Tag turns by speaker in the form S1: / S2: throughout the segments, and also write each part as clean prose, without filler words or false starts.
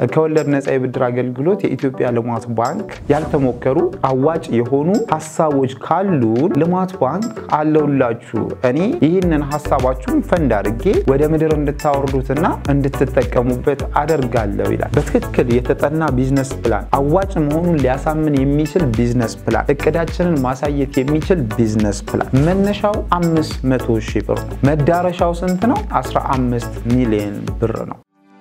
S1: ከወለድ ነፃ የብድር አገልግሎት የኢትዮጵያ ልማት ባንክ ያልተሞከሩ አዋጭ የሆኑ ሐሳቦች ካሉን ልማት ባንክ አለውላችሁ እኔ ይህንን ሐሳባችሁን ፈንድ አድርጌ ወደ ምድር እንድታወርዱትና እንድትጠቀሙበት አደርጋለሁ ይላል። በትክክል የተጠና ቢዝነስ ፕላን አዋጭ መሆኑን ሊያሳምን የሚችል ቢዝነስ ፕላን እቅዳችንን ማሳየት የሚችል ቢዝነስ ፕላን መነሻው 500,000 ብር ነው። መዳረሻው ስንት ነው? 15 ሚሊዮን ብር ነው።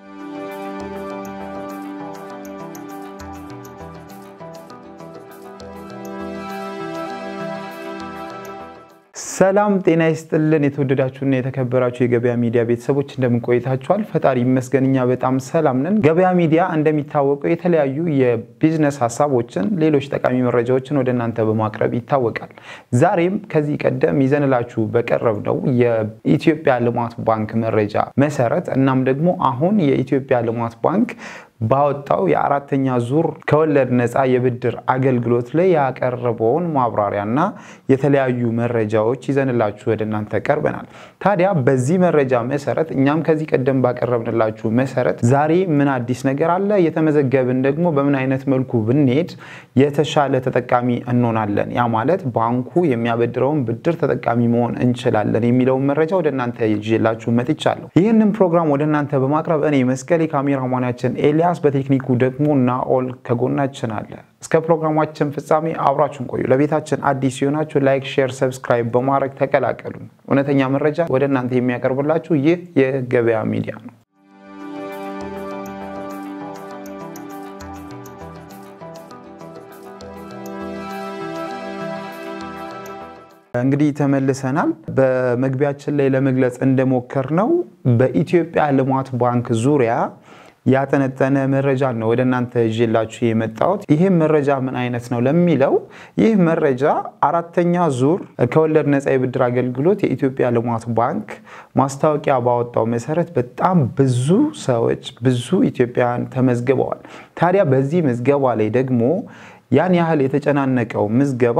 S1: ሰላም ጤና ይስጥልን የተወደዳችሁና የተከበራችሁ የገበያ ሚዲያ ቤተሰቦች እንደምን ቆይታችኋል? ፈጣሪ ይመስገንኛ በጣም ሰላም ነን። ገበያ ሚዲያ እንደሚታወቀው የተለያዩ የቢዝነስ ሐሳቦችን ሌሎች ጠቃሚ መረጃዎችን ወደ እናንተ በማቅረብ ይታወቃል። ዛሬም ከዚህ ቀደም ይዘንላችሁ በቀረብነው የኢትዮጵያ ልማት ባንክ መረጃ መሰረት እናም ደግሞ አሁን የኢትዮጵያ ልማት ባንክ ባወጣው የአራተኛ ዙር ከወለድ ነፃ የብድር አገልግሎት ላይ ያቀረበውን ማብራሪያና የተለያዩ መረጃዎች ይዘንላችሁ ወደ እናንተ ቀርበናል። ታዲያ በዚህ መረጃ መሰረት እኛም ከዚህ ቀደም ባቀረብንላችሁ መሰረት ዛሬ ምን አዲስ ነገር አለ፣ የተመዘገብን ደግሞ በምን አይነት መልኩ ብንሄድ የተሻለ ተጠቃሚ እንሆናለን፣ ያ ማለት ባንኩ የሚያበድረውን ብድር ተጠቃሚ መሆን እንችላለን የሚለው መረጃ ወደ እናንተ ይዤላችሁ መጥቻለሁ። ይህንን ፕሮግራም ወደ እናንተ በማቅረብ እኔ መስቀሌ ካሜራማናችን ኤልያስ በቴክኒኩ ደግሞ ናኦል ከጎናችን አለ። እስከ ፕሮግራማችን ፍጻሜ አብራችሁን ቆዩ። ለቤታችን አዲስ ሲሆናችሁ ላይክ፣ ሼር፣ ሰብስክራይብ በማድረግ ተቀላቀሉ። እውነተኛ መረጃ ወደ እናንተ የሚያቀርብላችሁ ይህ የገበያ ሚዲያ ነው። እንግዲህ ተመልሰናል። በመግቢያችን ላይ ለመግለጽ እንደሞከርነው በኢትዮጵያ ልማት ባንክ ዙሪያ ያጠነጠነ መረጃ ነው ወደ እናንተ ይዤላችሁ የመጣሁት። ይሄ መረጃ ምን አይነት ነው ለሚለው ይህ መረጃ አራተኛ ዙር ከወለድ ነፃ የብድር አገልግሎት የኢትዮጵያ ልማት ባንክ ማስታወቂያ ባወጣው መሰረት በጣም ብዙ ሰዎች ብዙ ኢትዮጵያውያን ተመዝግበዋል። ታዲያ በዚህ ምዝገባ ላይ ደግሞ ያን ያህል የተጨናነቀው ምዝገባ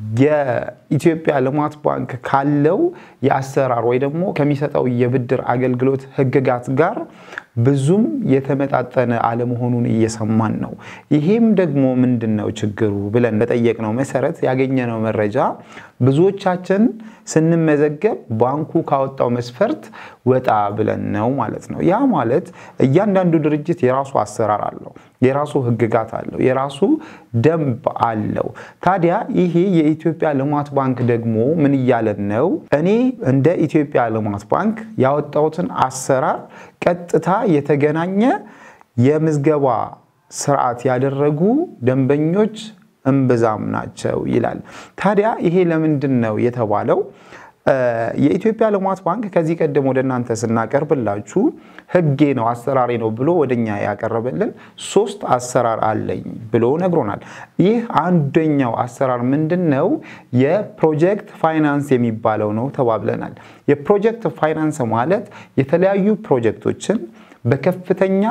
S1: የኢትዮጵያ ልማት ባንክ ካለው የአሰራር ወይ ደግሞ ከሚሰጠው የብድር አገልግሎት ህግጋት ጋር ብዙም የተመጣጠነ አለመሆኑን እየሰማን ነው። ይሄም ደግሞ ምንድነው ችግሩ ብለን በጠየቅነው መሰረት ያገኘነው መረጃ ብዙዎቻችን ስንመዘገብ ባንኩ ካወጣው መስፈርት ወጣ ብለን ነው ማለት ነው። ያ ማለት እያንዳንዱ ድርጅት የራሱ አሰራር አለው፣ የራሱ ህግጋት አለው፣ የራሱ ደንብ አለው። ታዲያ ይሄ የኢትዮጵያ ልማት ባንክ ደግሞ ምን እያለን ነው? እኔ እንደ ኢትዮጵያ ልማት ባንክ ያወጣውትን አሰራር ቀጥታ የተገናኘ የምዝገባ ስርዓት ያደረጉ ደንበኞች እንብዛም ናቸው ይላል። ታዲያ ይሄ ለምንድን ነው የተባለው? የኢትዮጵያ ልማት ባንክ ከዚህ ቀደም ወደ እናንተ ስናቀርብላችሁ ህጌ ነው አሰራሬ ነው ብሎ ወደኛ ያቀረበልን 3 አሰራር አለኝ ብሎ ነግሮናል። ይህ አንደኛው አሰራር ምንድነው? የፕሮጀክት ፋይናንስ የሚባለው ነው ተባብለናል። የፕሮጀክት ፋይናንስ ማለት የተለያዩ ፕሮጀክቶችን በከፍተኛ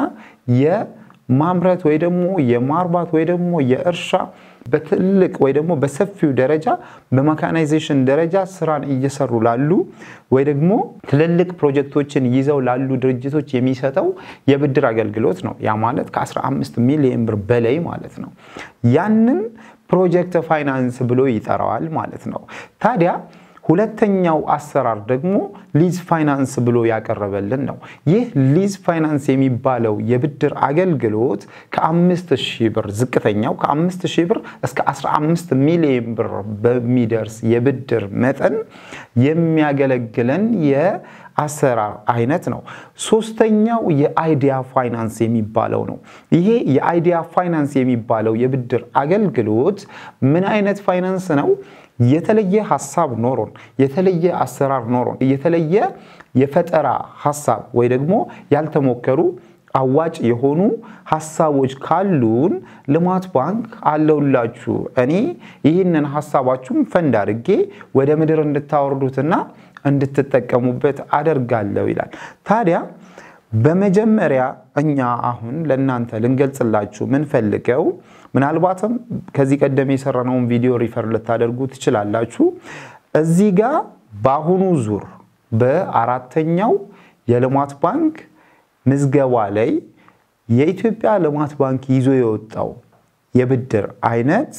S1: የማምረት ወይ ደግሞ የማርባት ወይ ደግሞ የእርሻ በትልቅ ወይ ደግሞ በሰፊው ደረጃ በሜካናይዜሽን ደረጃ ስራን እየሰሩ ላሉ ወይ ደግሞ ትልልቅ ፕሮጀክቶችን ይዘው ላሉ ድርጅቶች የሚሰጠው የብድር አገልግሎት ነው። ያ ማለት ከ15 ሚሊዮን ብር በላይ ማለት ነው። ያንን ፕሮጀክት ፋይናንስ ብሎ ይጠራዋል ማለት ነው። ታዲያ ሁለተኛው አሰራር ደግሞ ሊዝ ፋይናንስ ብሎ ያቀረበልን ነው። ይህ ሊዝ ፋይናንስ የሚባለው የብድር አገልግሎት ከ5000 ብር ዝቅተኛው ከ5000 ብር እስከ 15 ሚሊዮን ብር በሚደርስ የብድር መጠን የሚያገለግለን የአሰራር አይነት ነው። ሶስተኛው የአይዲያ ፋይናንስ የሚባለው ነው። ይሄ የአይዲያ ፋይናንስ የሚባለው የብድር አገልግሎት ምን አይነት ፋይናንስ ነው? የተለየ ሐሳብ ኖሮን የተለየ አሰራር ኖሮን የተለየ የፈጠራ ሐሳብ ወይ ደግሞ ያልተሞከሩ አዋጭ የሆኑ ሐሳቦች ካሉን ልማት ባንክ አለውላችሁ እኔ ይህንን ሐሳባችሁን ፈንድ አድርጌ ወደ ምድር እንድታወርዱትና እንድትጠቀሙበት አደርጋለሁ ይላል። ታዲያ በመጀመሪያ እኛ አሁን ለእናንተ ልንገልጽላችሁ ምን ፈልገው ምናልባትም ከዚህ ቀደም የሰራነውን ቪዲዮ ሪፈር ልታደርጉ ትችላላችሁ። እዚህ ጋር በአሁኑ ዙር በአራተኛው የልማት ባንክ ምዝገባ ላይ የኢትዮጵያ ልማት ባንክ ይዞ የወጣው የብድር አይነት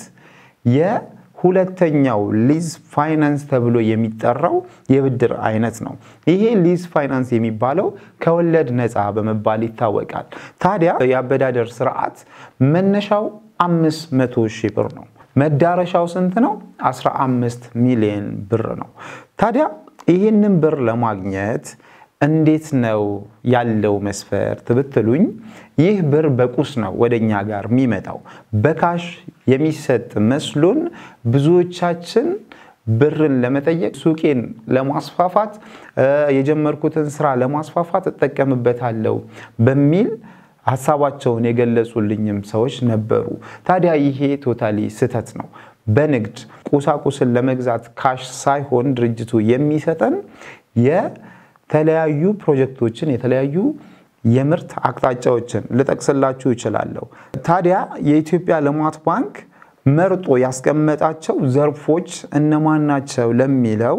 S1: የሁለተኛው ሊዝ ፋይናንስ ተብሎ የሚጠራው የብድር አይነት ነው። ይሄ ሊዝ ፋይናንስ የሚባለው ከወለድ ነፃ በመባል ይታወቃል። ታዲያ የአበዳደር ስርዓት መነሻው 500,000 ብር ነው። መዳረሻው ስንት ነው? 15 ሚሊዮን ብር ነው። ታዲያ ይህንን ብር ለማግኘት እንዴት ነው ያለው መስፈርት ብትሉኝ ይህ ብር በቁስ ነው ወደኛ ጋር የሚመጣው። በካሽ የሚሰጥ መስሎን ብዙዎቻችን ብርን ለመጠየቅ ሱቄን ለማስፋፋት የጀመርኩትን ስራ ለማስፋፋት ተጠቀምበታለሁ በሚል ሐሳባቸውን የገለጹልኝም ሰዎች ነበሩ። ታዲያ ይሄ ቶታሊ ስህተት ነው። በንግድ ቁሳቁስን ለመግዛት ካሽ ሳይሆን ድርጅቱ የሚሰጠን የተለያዩ ፕሮጀክቶችን የተለያዩ የምርት አቅጣጫዎችን ልጠቅስላችሁ እችላለሁ። ታዲያ የኢትዮጵያ ልማት ባንክ መርጦ ያስቀመጣቸው ዘርፎች እነማን ናቸው ለሚለው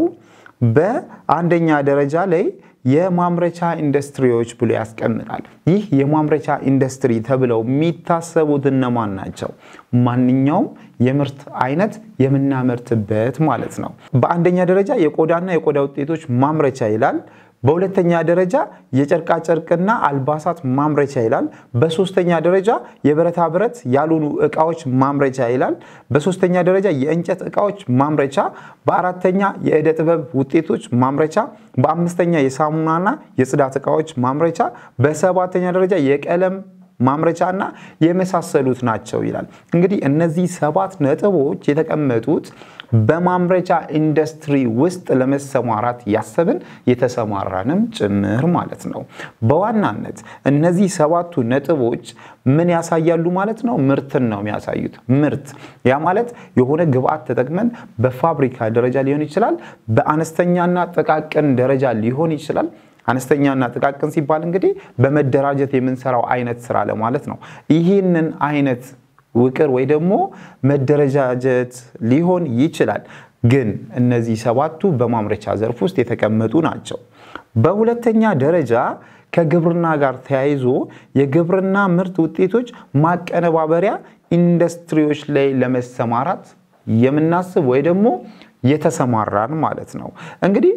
S1: በአንደኛ ደረጃ ላይ የማምረቻ ኢንዱስትሪዎች ብሎ ያስቀምጣል። ይህ የማምረቻ ኢንዱስትሪ ተብለው የሚታሰቡት እነማን ናቸው? ማንኛውም የምርት አይነት የምናመርትበት ማለት ነው። በአንደኛ ደረጃ የቆዳና የቆዳ ውጤቶች ማምረቻ ይላል። በሁለተኛ ደረጃ የጨርቃ ጨርቅና አልባሳት ማምረቻ ይላል። በሶስተኛ ደረጃ የብረታ ብረት ያልሆኑ ዕቃዎች ማምረቻ ይላል። በሶስተኛ ደረጃ የእንጨት ዕቃዎች ማምረቻ፣ በአራተኛ የዕደ ጥበብ ውጤቶች ማምረቻ፣ በአምስተኛ የሳሙናና የጽዳት ዕቃዎች ማምረቻ፣ በሰባተኛ ደረጃ የቀለም ማምረቻና የመሳሰሉት ናቸው ይላል። እንግዲህ እነዚህ 7 ነጥቦች የተቀመጡት በማምረቻ ኢንዱስትሪ ውስጥ ለመሰማራት ያሰብን የተሰማራንም ጭምር ማለት ነው። በዋናነት እነዚህ 7ቱ ነጥቦች ምን ያሳያሉ ማለት ነው? ምርትን ነው የሚያሳዩት። ምርት ያ ማለት የሆነ ግብአት ተጠቅመን በፋብሪካ ደረጃ ሊሆን ይችላል፣ በአነስተኛና ጥቃቅን ደረጃ ሊሆን ይችላል። አነስተኛና ጥቃቅን ሲባል እንግዲህ በመደራጀት የምንሰራው አይነት ስራ ለማለት ነው። ይህንን አይነት ውቅር ወይ ደግሞ መደረጃጀት ሊሆን ይችላል። ግን እነዚህ 7ቱ በማምረቻ ዘርፍ ውስጥ የተቀመጡ ናቸው። በሁለተኛ ደረጃ ከግብርና ጋር ተያይዞ የግብርና ምርት ውጤቶች ማቀነባበሪያ ኢንዱስትሪዎች ላይ ለመሰማራት የምናስብ ወይ ደግሞ የተሰማራን ማለት ነው። እንግዲህ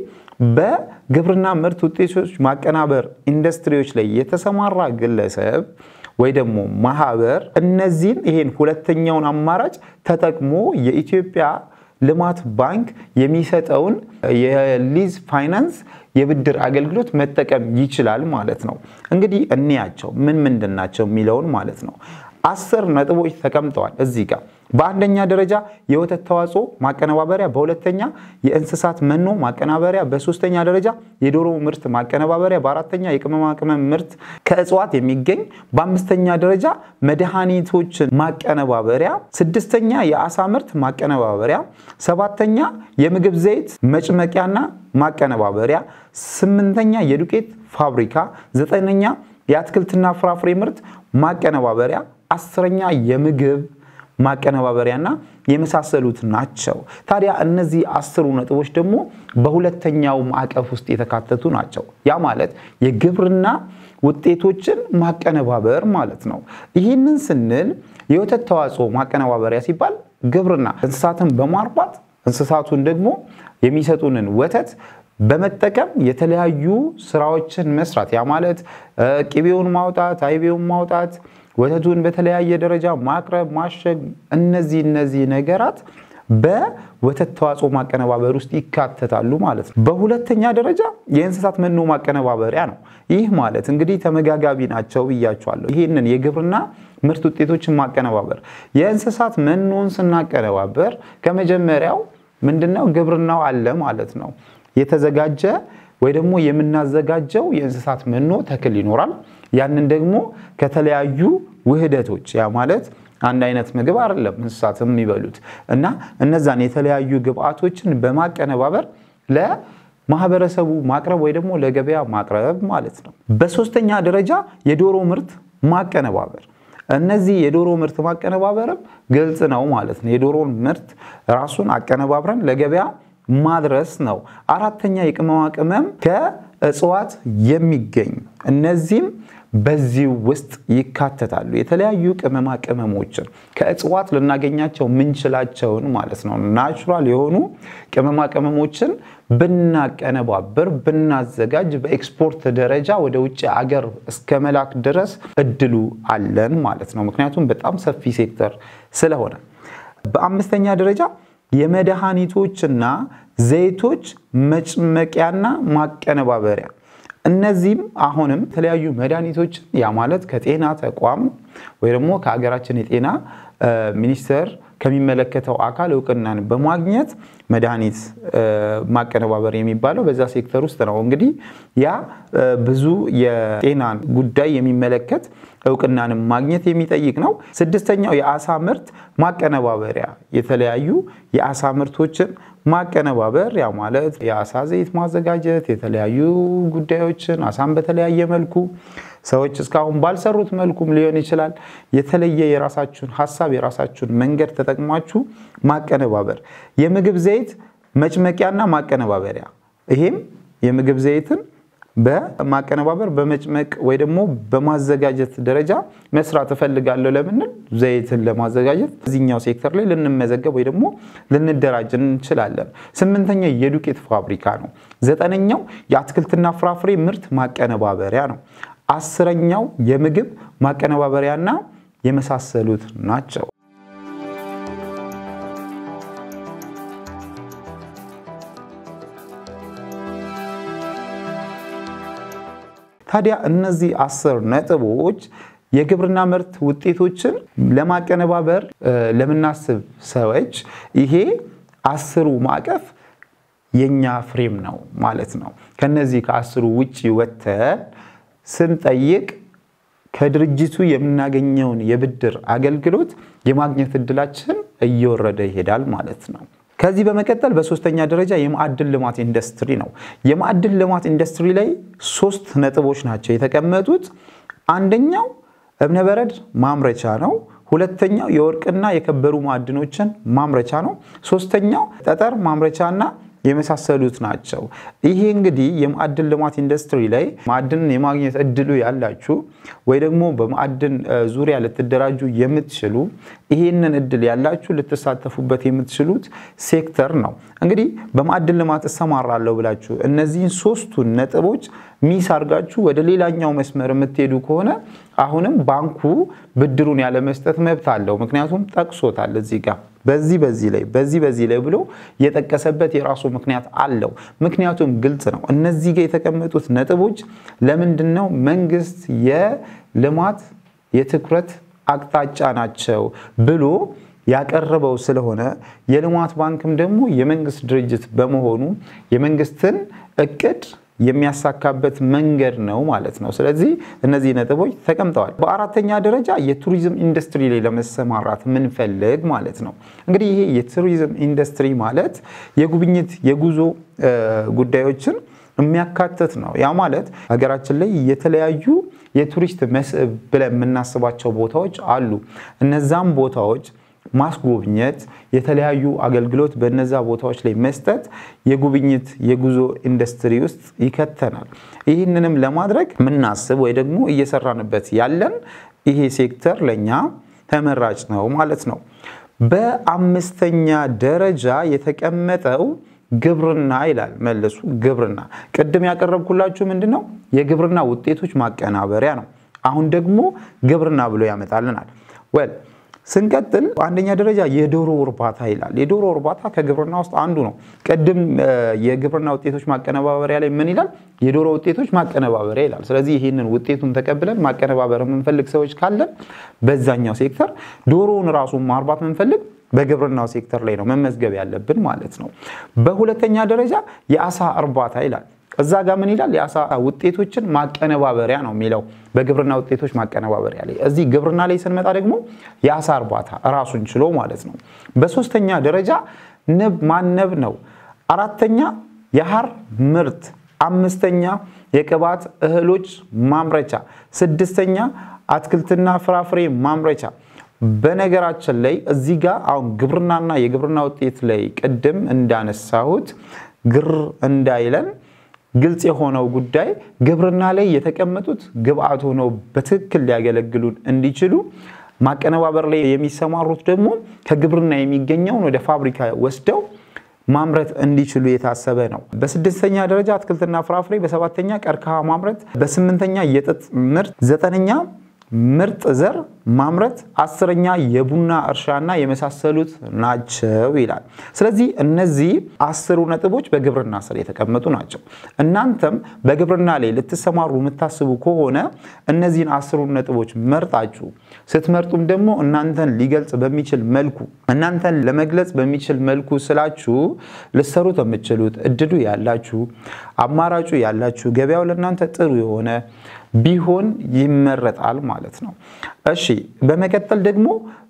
S1: በግብርና ምርት ውጤቶች ማቀናበር ኢንዱስትሪዎች ላይ የተሰማራ ግለሰብ ወይ ደግሞ ማህበር እነዚህን ይሄን ሁለተኛውን አማራጭ ተጠቅሞ የኢትዮጵያ ልማት ባንክ የሚሰጠውን የሊዝ ፋይናንስ የብድር አገልግሎት መጠቀም ይችላል ማለት ነው። እንግዲህ እንያቸው ምን ምንድናቸው የሚለውን ማለት ነው። 10 ነጥቦች ተቀምጠዋል እዚህ ጋር። በአንደኛ ደረጃ የወተት ተዋጽኦ ማቀነባበሪያ፣ በሁለተኛ የእንስሳት መኖ ማቀነባበሪያ፣ በሶስተኛ ደረጃ የዶሮ ምርት ማቀነባበሪያ፣ በአራተኛ የቅመማ ቅመም ምርት ከእጽዋት የሚገኝ፣ በአምስተኛ ደረጃ መድኃኒቶችን ማቀነባበሪያ፣ ስድስተኛ የአሳ ምርት ማቀነባበሪያ፣ ሰባተኛ የምግብ ዘይት መጭመቂያና ማቀነባበሪያ፣ ስምንተኛ የዱቄት ፋብሪካ፣ ዘጠነኛ የአትክልትና ፍራፍሬ ምርት ማቀነባበሪያ፣ አስረኛ የምግብ ማቀነባበሪያና የመሳሰሉት ናቸው። ታዲያ እነዚህ 10 ነጥቦች ደግሞ በሁለተኛው ማዕቀፍ ውስጥ የተካተቱ ናቸው። ያ ማለት የግብርና ውጤቶችን ማቀነባበር ማለት ነው። ይህንን ስንል የወተት ተዋጽኦ ማቀነባበሪያ ሲባል ግብርና እንስሳትን በማርባት እንስሳቱን ደግሞ የሚሰጡንን ወተት በመጠቀም የተለያዩ ስራዎችን መስራት ያ ማለት ቅቤውን ማውጣት፣ አይቤውን ማውጣት፣ ወተቱን በተለያየ ደረጃ ማቅረብ፣ ማሸግ እነዚህ ነገራት በወተት ተዋጽኦ ማቀነባበር ውስጥ ይካተታሉ ማለት ነው። በሁለተኛ ደረጃ የእንስሳት መኖ ማቀነባበሪያ ነው። ይህ ማለት እንግዲህ ተመጋጋቢ ናቸው ብያቸዋለሁ። ይሄንን የግብርና ምርት ውጤቶችን ማቀነባበር የእንስሳት መኖን ስናቀነባበር ከመጀመሪያው ምንድነው ግብርናው አለ ማለት ነው። የተዘጋጀ ወይ ደግሞ የምናዘጋጀው የእንስሳት መኖ ተክል ይኖራል። ያንን ደግሞ ከተለያዩ ውህደቶች ያ ማለት አንድ አይነት ምግብ አይደለም እንስሳትም የሚበሉት እና እነዛን የተለያዩ ግብአቶችን በማቀነባበር ለማህበረሰቡ ማቅረብ ወይ ደግሞ ለገበያ ማቅረብ ማለት ነው። በሶስተኛ ደረጃ የዶሮ ምርት ማቀነባበር እነዚህ የዶሮ ምርት ማቀነባበርም ግልጽ ነው ማለት ነው። የዶሮን ምርት ራሱን አቀነባብረን ለገበያ ማድረስ ነው። አራተኛ የቅመማ ቅመም እጽዋት የሚገኝ እነዚህም በዚህ ውስጥ ይካተታሉ የተለያዩ ቅመማ ቅመሞችን ከእጽዋት ልናገኛቸው ምንችላቸውን ማለት ነው ናቹራል የሆኑ ቅመማ ቅመሞችን ብናቀነባብር ብናዘጋጅ በኤክስፖርት ደረጃ ወደ ውጭ አገር እስከ መላክ ድረስ እድሉ አለን ማለት ነው ምክንያቱም በጣም ሰፊ ሴክተር ስለሆነ በአምስተኛ ደረጃ የመድኃኒቶችና ዘይቶች መጭመቂያና ማቀነባበሪያ እነዚህም አሁንም የተለያዩ መድኃኒቶች ያ ማለት ከጤና ተቋም ወይ ደግሞ ከሀገራችን የጤና ሚኒስቴር ከሚመለከተው አካል እውቅናን በማግኘት መድኃኒት ማቀነባበር የሚባለው በዛ ሴክተር ውስጥ ነው እንግዲህ ያ ብዙ የጤና ጉዳይ የሚመለከት እውቅናን ማግኘት የሚጠይቅ ነው ስድስተኛው የአሳ ምርት ማቀነባበሪያ የተለያዩ የአሳ ምርቶችን ማቀነባበር ያ ማለት የአሳ ዘይት ማዘጋጀት የተለያዩ ጉዳዮችን አሳን በተለያየ መልኩ ሰዎች እስካሁን ባልሰሩት መልኩም ሊሆን ይችላል የተለየ የራሳችሁን ሐሳብ የራሳችሁን መንገድ ተጠቅማችሁ ማቀነባበር የምግብ ዘይት መጭመቂያና ማቀነባበሪያ ይሄም የምግብ ዘይትን በማቀነባበር በመጭመቅ ወይ ደግሞ በማዘጋጀት ደረጃ መስራት ፈልጋለሁ ለምን ዘይትን ለማዘጋጀት እዚህኛው ሴክተር ላይ ልንመዘገብ ወይ ደግሞ ልንደራጅ እንችላለን ስምንተኛው የዱቄት ፋብሪካ ነው ዘጠነኛው የአትክልትና ፍራፍሬ ምርት ማቀነባበሪያ ነው አስረኛው የምግብ ማቀነባበሪያና የመሳሰሉት ናቸው ታዲያ እነዚህ 10 ነጥቦች የግብርና ምርት ውጤቶችን ለማቀነባበር ለምናስብ ሰዎች ይሄ 10ሩ ማዕቀፍ የኛ ፍሬም ነው ማለት ነው ከነዚህ ከ10ሩ ውጪ ወተን ስንጠይቅ ከድርጅቱ የምናገኘውን የብድር አገልግሎት የማግኘት እድላችን እየወረደ ይሄዳል ማለት ነው ከዚህ በመቀጠል በሶስተኛ ደረጃ የማዕድን ልማት ኢንዱስትሪ ነው የማዕድን ልማት ኢንዱስትሪ ላይ 3 ነጥቦች ናቸው የተቀመጡት አንደኛው እብነበረድ ማምረቻ ነው ሁለተኛው የወርቅና የከበሩ ማዕድኖችን ማምረቻ ነው ሶስተኛው ጠጠር ማምረቻና የመሳሰሉት ናቸው ይሄ እንግዲህ የማዕድን ልማት ኢንዱስትሪ ላይ ማዕድን የማግኘት እድሉ ያላችሁ ወይ ደግሞ በማዕድን ዙሪያ ልትደራጁ የምትችሉ ይሄንን እድል ያላችሁ ልትሳተፉበት የምትችሉት ሴክተር ነው እንግዲህ በማዕድን ልማት እሰማራለሁ ብላችሁ እነዚህን 3ቱን ነጥቦች ሚስ አርጋችሁ ወደ ሌላኛው መስመር የምትሄዱ ከሆነ አሁንም ባንኩ ብድሩን ያለ መስጠት መብት አለው ምክንያቱም ጠቅሶታል እዚህ ጋር በዚህ ላይ ብሎ የጠቀሰበት የራሱ ምክንያት አለው ምክንያቱም ግልጽ ነው እነዚህ ጋር የተቀመጡት ነጥቦች ለምንድነው መንግስት የልማት የትኩረት አቅጣጫ ናቸው ብሎ ያቀርበው ስለሆነ የልማት ባንክም ደግሞ የመንግስት ድርጅት በመሆኑ የመንግስትን እቅድ የሚያሳካበት መንገድ ነው ማለት ነው ስለዚህ እነዚህ ነጥቦች ተቀምጠዋል በአራተኛ ደረጃ የቱሪዝም ኢንዱስትሪ ላይ ለመሰማራት ምን ፈልግ ማለት ነው እንግዲህ ይሄ የቱሪዝም ኢንዱስትሪ ማለት የጉብኝት የጉዞ ጉዳዮችን የሚያካትት ነው ያ ማለት ሀገራችን ላይ የተለያዩ የቱሪስት መስህብ ብለን የምናስባቸው ቦታዎች አሉ እነዛም ቦታዎች ማስጎብኘት የተለያዩ አገልግሎት በእነዛ ቦታዎች ላይ መስጠት የጉብኝት የጉዞ ኢንዱስትሪ ውስጥ ይከተናል ይህንንም ለማድረግ ምናስብ ወይ ደግሞ እየሰራንበት ያለን ይሄ ሴክተር ለኛ ተመራጭ ነው ማለት ነው በአምስተኛ ደረጃ የተቀመጠው ግብርና ይላል መልሱ ግብርና ቅድም ያቀረብኩላችሁ ምንድነው የግብርና ውጤቶች ማቀናበሪያ ነው አሁን ደግሞ ግብርና ብሎ ያመጣልናል ስንቀጥል አንደኛ ደረጃ የዶሮ እርባታ ይላል የዶሮ እርባታ ከግብርና ውስጥ አንዱ ነው ቀድም የግብርና ውጤቶች ማቀነባበሪያ ላይ ምን ይላል የዶሮ ውጤቶች ማቀነባበሪያ ይላል ስለዚህ ይሄንን ውጤቱን ተቀብለን ማቀነባበር የምንፈልግ ሰዎች ካለን በዛኛው ሴክተር ዶሮውን ራሱን ማርባት የምንፈልግ በግብርናው ሴክተር ላይ ነው መመዝገብ ያለብን ማለት ነው በሁለተኛ ደረጃ የአሳ እርባታ ይላል እዛ ጋር ምን ይላል የአሳ ውጤቶችን ማቀነባበሪያ ነው የሚለው በግብርና ውጤቶች ማቀነባበሪያ ላይ እዚህ ግብርና ላይ ስንመጣ ደግሞ የአሳ እርባታ ራሱን ችሎ ማለት ነው በሶስተኛ ደረጃ ንብ ማነብ ነው አራተኛ የሐር ምርት አምስተኛ የቅባት እህሎች ማምረቻ ስድስተኛ አትክልትና ፍራፍሬ ማምረቻ በነገራችን ላይ እዚህ ጋር አሁን ግብርናና የግብርና ውጤት ላይ ቅድም እንዳነሳሁት ግር እንዳይለን ግልጽ የሆነው ጉዳይ ግብርና ላይ የተቀመጡት ግብአት ሆነው በትክክል ሊያገለግሉን እንዲችሉ ማቀነባበር ላይ የሚሰማሩት ደግሞ ከግብርና የሚገኘውን ወደ ፋብሪካ ወስደው ማምረት እንዲችሉ የታሰበ ነው። በስድስተኛ ደረጃ አትክልትና ፍራፍሬ፣ በሰባተኛ ቀርከሃ ማምረት፣ በስምንተኛ የጥጥ ምርት፣ ዘጠነኛ ምርጥ ዘር ማምረት፣ አስረኛ የቡና እርሻና የመሳሰሉት ናቸው ይላል። ስለዚህ እነዚህ 10 ነጥቦች በግብርና ስር የተቀመጡ ናቸው። እናንተም በግብርና ላይ ልትሰማሩ የምታስቡ ከሆነ እነዚህን 10 ነጥቦች መርጣችሁ ስትመርጡም ደግሞ እናንተን ሊገልጽ በሚችል መልኩ እናንተን ለመግለጽ በሚችል መልኩ ስላችሁ ልትሰሩት የምትችሉት እድሉ ያላችሁ አማራጩ ያላችሁ ገበያው ለእናንተ ጥሩ የሆነ ቢሆን ይመረጣል ማለት ነው። እሺ በመቀጠል ደግሞ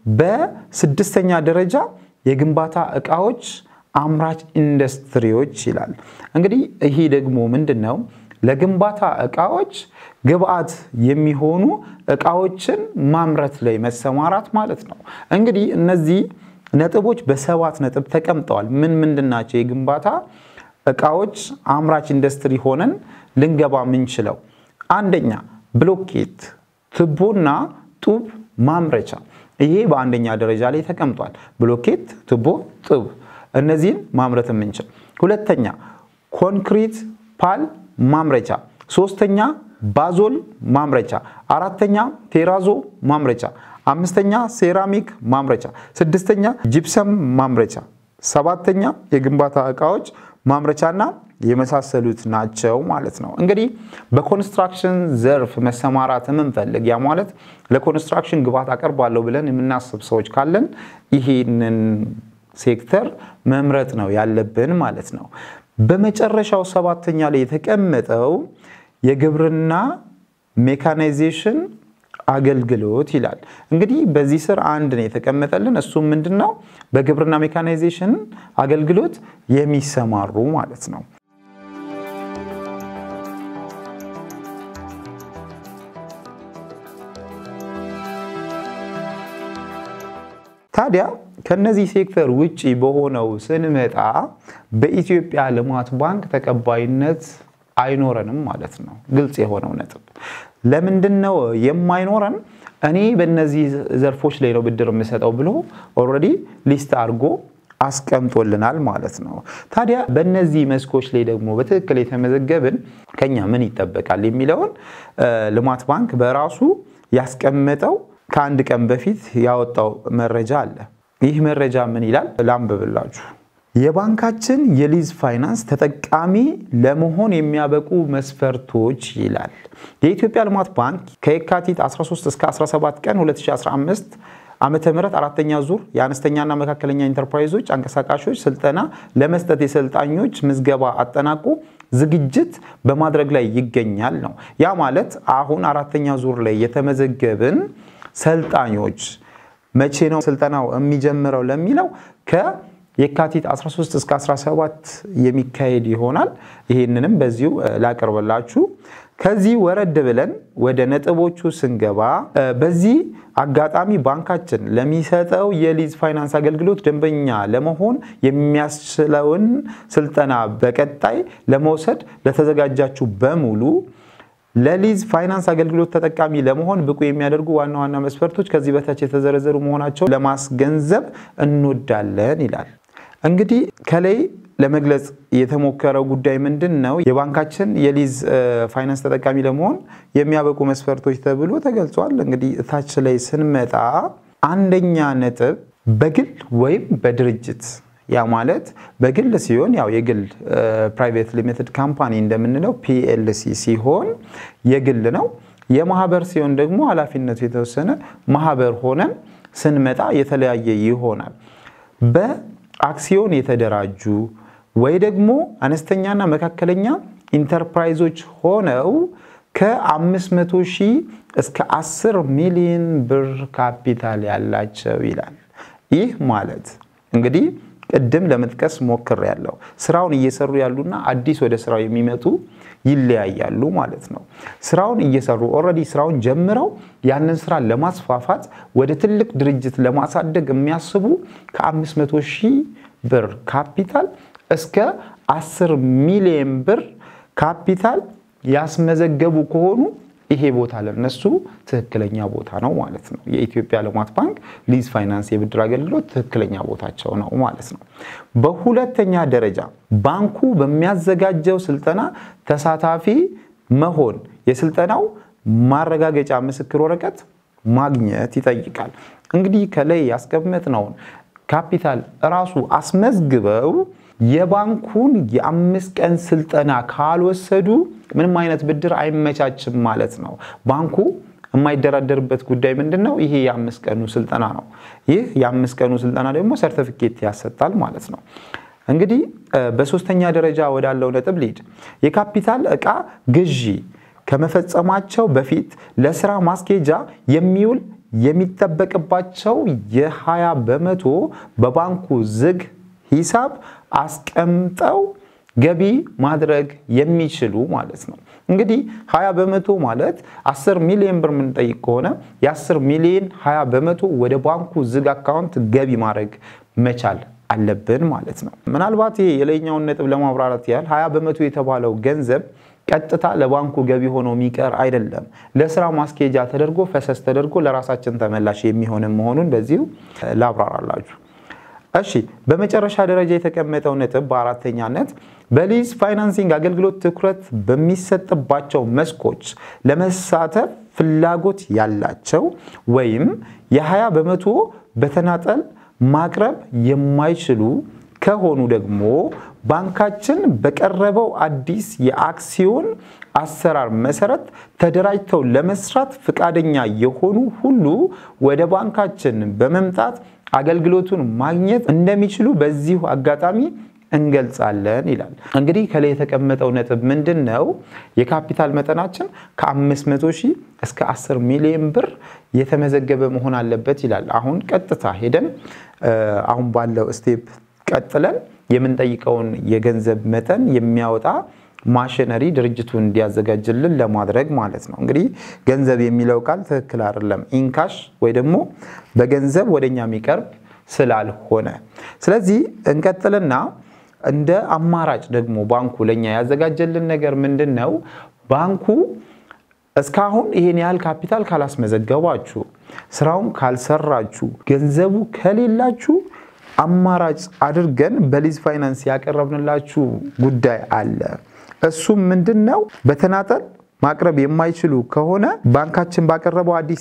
S1: በስድስተኛ ደረጃ የግንባታ ዕቃዎች አምራች ኢንዱስትሪዎች ይላል። እንግዲህ ይሄ ደግሞ ምንድነው? ለግንባታ ዕቃዎች ግብአት የሚሆኑ ዕቃዎችን ማምረት ላይ መሰማራት ማለት ነው። እንግዲህ እነዚህ ነጥቦች በ7 ነጥብ ተቀምጠዋል። ምንድናቸው? የግንባታ ዕቃዎች አምራች ኢንዱስትሪ ሆነን ልንገባ ምንችለው አንደኛ ብሎኬት፣ ቱቦና ጡብ ማምረቻ። ይሄ በአንደኛ ደረጃ ላይ ተቀምጧል። ብሎኬት፣ ቱቦ፣ ጡብ እነዚህን ማምረት ምንችል። ሁለተኛ ኮንክሪት ፓል ማምረቻ፣ ሶስተኛ ባዞል ማምረቻ፣ አራተኛ ቴራዞ ማምረቻ፣ አምስተኛ ሴራሚክ ማምረቻ፣ ስድስተኛ ጂፕሰም ማምረቻ፣ ሰባተኛ የግንባታ ዕቃዎች ማምረቻና የመሳሰሉት ናቸው ማለት ነው። እንግዲህ በኮንስትራክሽን ዘርፍ መሰማራት የምንፈልግ ያ ማለት ለኮንስትራክሽን ግብአት አቀርባለሁ ብለን የምናስብ ሰዎች ካለን ይሄንን ሴክተር መምረጥ ነው ያለብን ማለት ነው። በመጨረሻው ሰባተኛ ላይ የተቀመጠው የግብርና ሜካናይዜሽን አገልግሎት ይላል። እንግዲህ በዚህ ስር አንድ ነው የተቀመጠልን። እሱም ምንድነው? በግብርና ሜካናይዜሽን አገልግሎት የሚሰማሩ ማለት ነው። ታዲያ ከነዚህ ሴክተር ውጪ በሆነው ስንመጣ በኢትዮጵያ ልማት ባንክ ተቀባይነት አይኖረንም ማለት ነው። ግልጽ የሆነው ነጥብ ለምንድነው የማይኖረን? እኔ በእነዚህ ዘርፎች ላይ ነው ብድር የምሰጠው ብሎ ኦሬዲ ሊስት አድርጎ አስቀምጦልናል ማለት ነው። ታዲያ በእነዚህ መስኮች ላይ ደግሞ በትክክል የተመዘገብን ከኛ ምን ይጠበቃል የሚለውን ልማት ባንክ በራሱ ያስቀመጠው ከአንድ ቀን በፊት ያወጣው መረጃ አለ። ይህ መረጃ ምን ይላል? ላንብብላችሁ። የባንካችን የሊዝ ፋይናንስ ተጠቃሚ ለመሆን የሚያበቁ መስፈርቶች ይላል። የኢትዮጵያ ልማት ባንክ ከየካቲት 13 እስከ 17 ቀን 2015 ዓመተ ምህረት አራተኛ ዙር የአነስተኛና መካከለኛ ኢንተርፕራይዞች አንቀሳቃሾች ስልጠና ለመስጠት የሰልጣኞች ምዝገባ አጠናቆ ዝግጅት በማድረግ ላይ ይገኛል ነው። ያ ማለት አሁን አራተኛ ዙር ላይ የተመዘገብን ሰልጣኞች መቼ ነው ስልጠናው የሚጀምረው ለሚለው ከየካቲት 13 እስከ 17 የሚካሄድ ይሆናል። ይሄንንም በዚሁ ላቀርበላችሁ። ከዚህ ወረድ ብለን ወደ ነጥቦቹ ስንገባ በዚህ አጋጣሚ ባንካችን ለሚሰጠው የሊዝ ፋይናንስ አገልግሎት ደንበኛ ለመሆን የሚያስችለውን ስልጠና በቀጣይ ለመውሰድ ለተዘጋጃችሁ በሙሉ ለሊዝ ፋይናንስ አገልግሎት ተጠቃሚ ለመሆን ብቁ የሚያደርጉ ዋና ዋና መስፈርቶች ከዚህ በታች የተዘረዘሩ መሆናቸው ለማስገንዘብ እንወዳለን ይላል። እንግዲህ ከላይ ለመግለጽ የተሞከረው ጉዳይ ምንድነው? የባንካችን የሊዝ ፋይናንስ ተጠቃሚ ለመሆን የሚያበቁ መስፈርቶች ተብሎ ተገልጿል። እንግዲህ ታች ላይ ስንመጣ አንደኛ ነጥብ በግል ወይም በድርጅት ያ ማለት በግል ሲሆን ያው የግል ፕራይቬት ሊሚትድ ካምፓኒ እንደምንለው PLC ሲሆን የግል ነው። የማህበር ሲሆን ደግሞ ኃላፊነቱ የተወሰነ ማህበር ሆነን ስንመጣ የተለያየ ይሆናል። በአክሲዮን የተደራጁ ወይ ደግሞ አነስተኛና መካከለኛ ኢንተርፕራይዞች ሆነው ከ500,000 እስከ 10 ሚሊዮን ብር ካፒታል ያላቸው ይላል። ይህ ማለት እንግዲህ ቅድም ለመጥቀስ ሞክሬያለሁ። ስራውን እየሰሩ ያሉና አዲስ ወደ ስራው የሚመጡ ይለያያሉ ማለት ነው። ስራውን እየሰሩ ኦሬዲ ስራውን ጀምረው ያንን ስራ ለማስፋፋት ወደ ትልቅ ድርጅት ለማሳደግ የሚያስቡ ከ500,000 ብር ካፒታል እስከ 10 ሚሊዮን ብር ካፒታል ያስመዘገቡ ከሆኑ ይሄ ቦታ ለነሱ ትክክለኛ ቦታ ነው ማለት ነው። የኢትዮጵያ ልማት ባንክ ሊዝ ፋይናንስ የብድር አገልግሎት ትክክለኛ ቦታቸው ነው ማለት ነው። በሁለተኛ ደረጃ ባንኩ በሚያዘጋጀው ስልጠና ተሳታፊ መሆን የስልጠናው ማረጋገጫ ምስክር ወረቀት ማግኘት ይጠይቃል። እንግዲህ ከላይ ያስቀመጥነው ካፒታል ራሱ አስመዝግበው የባንኩን የ5 ቀን ስልጠና ካልወሰዱ ምንም አይነት ብድር አይመቻችም ማለት ነው። ባንኩ የማይደራደርበት ጉዳይ ምንድነው? ይሄ የ5 ቀኑ ስልጠና ነው። ይህ የ5 ቀኑ ስልጠና ደግሞ ሰርቲፊኬት ያሰጣል ማለት ነው። እንግዲህ በሶስተኛ ደረጃ ወዳለው ነጥብ ሊድ የካፒታል ዕቃ ግዢ ከመፈጸማቸው በፊት ለስራ ማስኬጃ የሚውል የሚጠበቅባቸው የ20% በባንኩ ዝግ ሂሳብ አስቀምጠው ገቢ ማድረግ የሚችሉ ማለት ነው። እንግዲህ 20% ማለት 10 ሚሊዮን ብር ምን ጠይቅ ከሆነ የ10 ሚሊዮን 20% ወደ ባንኩ ዝግ አካውንት ገቢ ማድረግ መቻል አለብን ማለት ነው። ምናልባት ይሄ የለኛውን ነጥብ ለማብራራት ያህል 20% የተባለው ገንዘብ ቀጥታ ለባንኩ ገቢ ሆኖ የሚቀር አይደለም። ለስራ ማስኬጃ ተደርጎ ፈሰስ ተደርጎ ለራሳችን ተመላሽ የሚሆን መሆኑን በዚሁ ላብራራላችሁ። እሺ በመጨረሻ ደረጃ የተቀመጠው ነጥብ በአራተኛነት በሊዝ ፋይናንሲንግ አገልግሎት ትኩረት በሚሰጥባቸው መስኮች ለመሳተፍ ፍላጎት ያላቸው ወይም የ20% በተናጠል ማቅረብ የማይችሉ ከሆኑ ደግሞ ባንካችን በቀረበው አዲስ የአክሲዮን አሰራር መሰረት ተደራጅተው ለመስራት ፍቃደኛ የሆኑ ሁሉ ወደ ባንካችን በመምጣት አገልግሎቱን ማግኘት እንደሚችሉ በዚሁ አጋጣሚ እንገልጻለን ይላል። እንግዲህ ከላይ የተቀመጠው ነጥብ ምንድነው? የካፒታል መጠናችን ከ500,000 እስከ 10 ሚሊዮን ብር የተመዘገበ መሆን አለበት ይላል። አሁን ቀጥታ ሄደን አሁን ባለው ስቴፕ ቀጥለን የምንጠይቀውን የገንዘብ መጠን የሚያወጣ ማሽነሪ ድርጅቱን እንዲያዘጋጅልን ለማድረግ ማለት ነው። እንግዲህ ገንዘብ የሚለው ቃል ትክክል አይደለም። ኢንካሽ ወይ ደግሞ በገንዘብ ወደኛ የሚቀርብ ስላልሆነ ስለዚህ እንቀጥልና እንደ አማራጭ ደግሞ ባንኩ ለኛ ያዘጋጀልን ነገር ምንድነው? ባንኩ እስካሁን ይሄን ያህል ካፒታል ካላስመዘገባችሁ ስራውን ካልሰራችሁ ገንዘቡ ከሌላችሁ አማራጭ አድርገን በሊዝ ፋይናንስ ያቀረብንላችሁ ጉዳይ አለ። እሱም ምንድነው? በተናጠል ማቅረብ የማይችሉ ከሆነ ባንካችን ባቀረበው አዲስ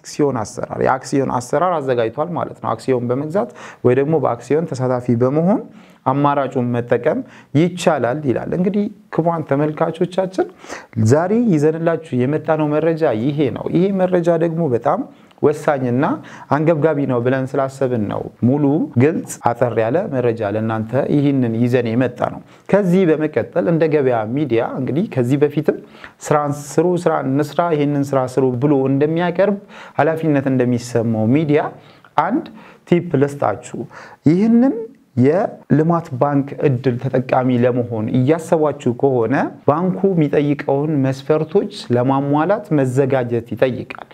S1: የአክሲዮን አሰራር አዘጋጅቷል ማለት ነው። አክሲዮን በመግዛት ወይ ደግሞ በአክሲዮን ተሳታፊ በመሆን አማራጩን መጠቀም ይቻላል ይላል። እንግዲህ ክቡራን ተመልካቾቻችን ዛሬ ይዘንላችሁ የመጣነው መረጃ ይሄ ነው። ይሄ መረጃ ደግሞ በጣም ወሳኝና አንገብጋቢ ነው ብለን ስላሰብን ነው ሙሉ ግልጽ አጠር ያለ መረጃ ለእናንተ ይህንን ይዘን የመጣ ነው። ከዚህ በመቀጠል እንደ ገበያ ሚዲያ እንግዲህ ከዚህ በፊትም ስራን ስሩ ስራ እንስራ ይሄንን ስራ ስሩ ብሎ እንደሚያቀርብ ኃላፊነት እንደሚሰማው ሚዲያ አንድ ቲፕ ልስጣችሁ። ይህንን የልማት ባንክ እድል ተጠቃሚ ለመሆን እያሰባችሁ ከሆነ ባንኩ የሚጠይቀውን መስፈርቶች ለማሟላት መዘጋጀት ይጠይቃል።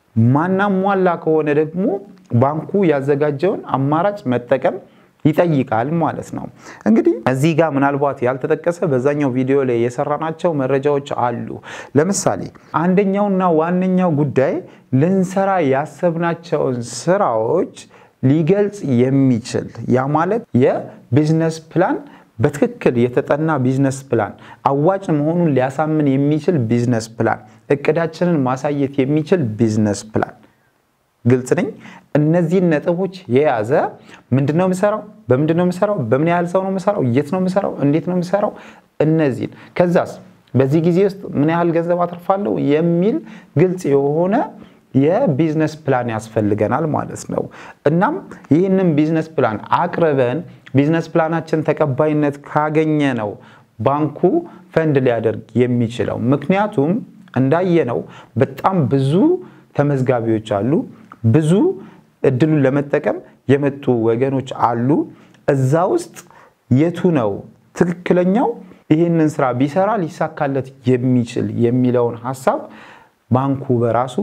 S1: ማናሟላ ከሆነ ደግሞ ባንኩ ያዘጋጀውን አማራጭ መጠቀም ይጠይቃል ማለት ነው። እንግዲህ እዚህ ጋር ምናልባት ያልተጠቀሰ በዛኛው ቪዲዮ ላይ የሰራናቸው መረጃዎች አሉ። ለምሳሌ አንደኛውና ዋነኛው ጉዳይ ልንሰራ ያሰብናቸውን ስራዎች ሊገልጽ የሚችል ያ ማለት የቢዝነስ ፕላን በትክክል የተጠና ቢዝነስ ፕላን አዋጭ መሆኑን ሊያሳምን የሚችል ቢዝነስ ፕላን እቅዳችንን ማሳየት የሚችል ቢዝነስ ፕላን ግልጽ ነኝ። እነዚህ ነጥቦች የያዘ ምንድነው የምሰራው በምንድነው የምሰራው በምን ያህል ሰው ነው የምሰራው የት ነው የምሰራው እንዴት ነው የምሰራው እነዚህ ከዛስ በዚህ ጊዜ ውስጥ ምን ያህል ገንዘብ አትርፋለሁ የሚል ግልጽ የሆነ የቢዝነስ ፕላን ያስፈልገናል ማለት ነው። እናም ይህንን ቢዝነስ ፕላን አቅርበን ቢዝነስ ፕላናችን ተቀባይነት ካገኘ ነው ባንኩ ፈንድ ሊያደርግ የሚችለው። ምክንያቱም እንዳየነው በጣም ብዙ ተመዝጋቢዎች አሉ፣ ብዙ እድሉን ለመጠቀም የመጡ ወገኖች አሉ። እዛ ውስጥ የቱ ነው ትክክለኛው ይህንን ስራ ቢሰራ ሊሳካለት የሚችል የሚለውን ሐሳብ ባንኩ በራሱ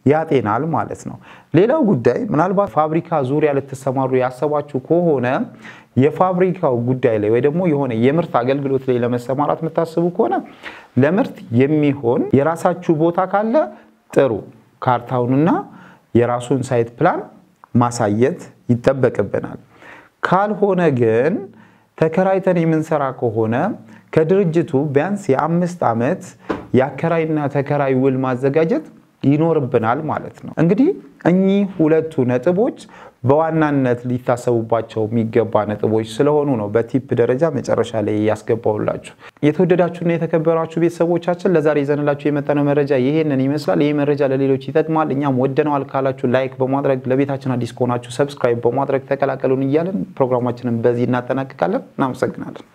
S1: ያጤናል ማለት ነው ሌላው ጉዳይ ምናልባት ፋብሪካ ዙሪያ ልትሰማሩ ያሰባችሁ ከሆነ የፋብሪካው ጉዳይ ላይ ወይ ደግሞ የሆነ የምርት አገልግሎት ላይ ለመሰማራት መታሰቡ ከሆነ ለምርት የሚሆን የራሳችሁ ቦታ ካለ ጥሩ ካርታውንና የራሱን ሳይት ፕላን ማሳየት ይተበቀበናል ካልሆነ ግን ተከራይተን የምንሰራ ከሆነ ከድርጅቱ ቢያንስ የ5 አመት ያከራይና ተከራይ ውል ማዘጋጀት ይኖርብናል ማለት ነው እንግዲህ እኚህ ሁለቱ ነጥቦች በዋናነት ሊታሰቡባቸው የሚገባ ነጥቦች ስለሆኑ ነው በቲፕ ደረጃ መጨረሻ ላይ ያስገባውላችሁ የተወደዳችሁና የተከበራችሁ ቤተሰቦቻችን ለዛሬ ይዘንላችሁ የመጣነው መረጃ ይሄንን ይመስላል ይሄ መረጃ ለሌሎች ይጠቅማል እኛም ወደነዋል ካላችሁ ላይክ በማድረግ ለቤታችን አዲስ ከሆናችሁ ሰብስክራይብ በማድረግ ተቀላቀሉን እያልን ፕሮግራማችንን በዚህ እናጠናቅቃለን እናመሰግናለን